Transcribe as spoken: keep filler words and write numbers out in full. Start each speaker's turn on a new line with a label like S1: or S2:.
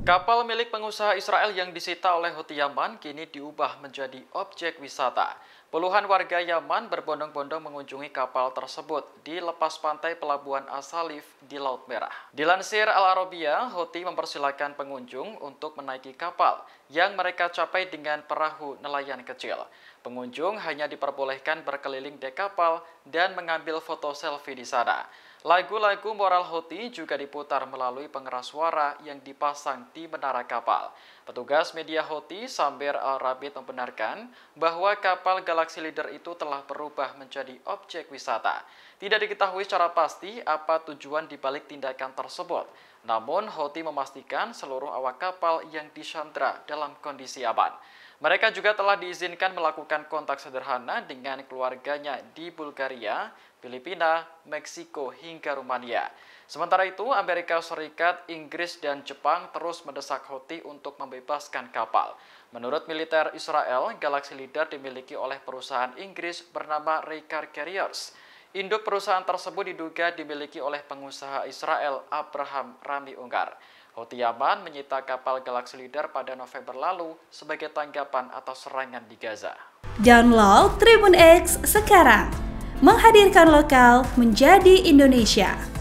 S1: Kapal milik pengusaha Israel yang disita oleh Houthi Yaman kini diubah menjadi objek wisata. Puluhan warga Yaman berbondong-bondong mengunjungi kapal tersebut di lepas pantai pelabuhan As-Salif di Laut Merah. Dilansir Al Arabiya, Houthi mempersilahkan pengunjung untuk menaiki kapal yang mereka capai dengan perahu nelayan kecil. Pengunjung hanya diperbolehkan berkeliling dek kapal dan mengambil foto selfie di sana. Lagu-lagu moral Houthi juga diputar melalui pengeras suara yang dipasang di menara kapal. Petugas media Houthi Samir Al-Rabid membenarkan bahwa kapal Galaxy Leader itu telah berubah menjadi objek wisata. Tidak diketahui secara pasti apa tujuan dibalik tindakan tersebut. Namun Houthi memastikan seluruh awak kapal yang disandra dalam kondisi aman. Mereka juga telah diizinkan melakukan kontak sederhana dengan keluarganya di Bulgaria, Filipina, Meksiko, hingga Rumania. Sementara itu, Amerika Serikat, Inggris, dan Jepang terus mendesak Houthi untuk membebaskan kapal. Menurut militer Israel, Galaxy Leader dimiliki oleh perusahaan Inggris bernama Raycar Carriers. Induk perusahaan tersebut diduga dimiliki oleh pengusaha Israel Abraham Rami Unggar. Houthi Yaman menyita kapal Galaxy Leader pada November lalu sebagai tanggapan atas serangan di Gaza.
S2: Download Tribun X sekarang, menghadirkan lokal menjadi Indonesia.